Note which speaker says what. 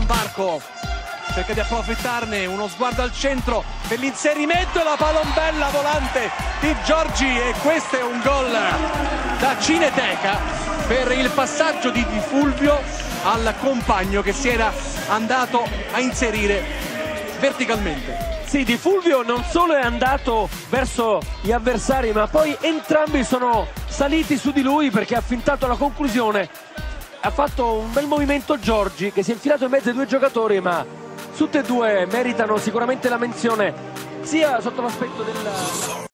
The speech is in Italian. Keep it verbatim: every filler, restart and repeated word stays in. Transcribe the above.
Speaker 1: Barco cerca di approfittarne, uno sguardo al centro per l'inserimento e la palombella volante di Giorgi, e questo è un gol da Cineteca per il passaggio di Di Fulvio al compagno che si era andato a inserire verticalmente.
Speaker 2: Sì, Di Fulvio non solo è andato verso gli avversari, ma poi entrambi sono saliti su di lui perché ha fintato la conclusione. Ha fatto un bel movimento Giorgi che si è infilato in mezzo ai due giocatori, ma tutte e due meritano sicuramente la menzione sia sotto l'aspetto del...